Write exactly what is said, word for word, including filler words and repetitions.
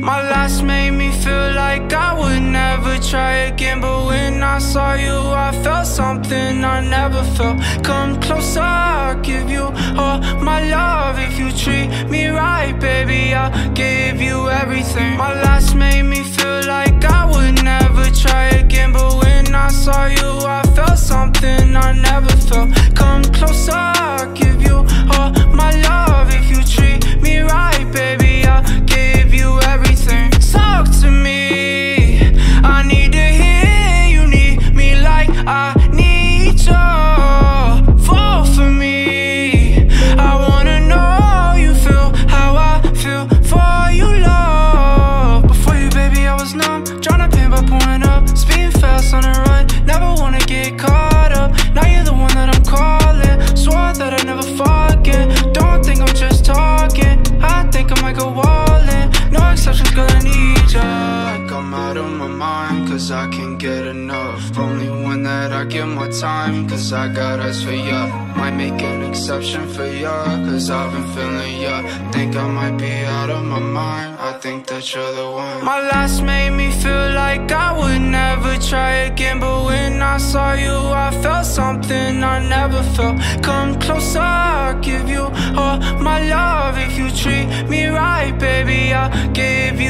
My last made me feel like I would never try again, but when I saw you I felt something I never felt. Come closer, I'll give you all my love. If you treat me right, baby, I'll give you everything. My last made me feel like I would never try again, but when I saw you I felt something I never felt. Come closer, I'll give you all my love. If you treat me right, baby, I'll give you everything. Talk to me, I need to hear you need me like I need you. Fall for me, I wanna know you feel how I feel for you, love. Before you, baby, I was numb, tryna pain by pouring up, speeding fast on the run, never wanna get caught up. Now you're the one that I'm calling, swore that I'd never forget. Don't think I'm just talking, I think I might go all in. No exceptions, girl, I need ya. Like I'm out of my mind, cause I can't get enough. Only one that I give my time, cause I got eyes for ya. Might make an exception for ya, cause I've been feeling ya. Think I might be out of my mind, I think that you're the one. My last made me feel like I would never try again, but when I saw you I felt something I never felt. Come closer, I'll give you all my love. If you treat me right, baby, I'll give you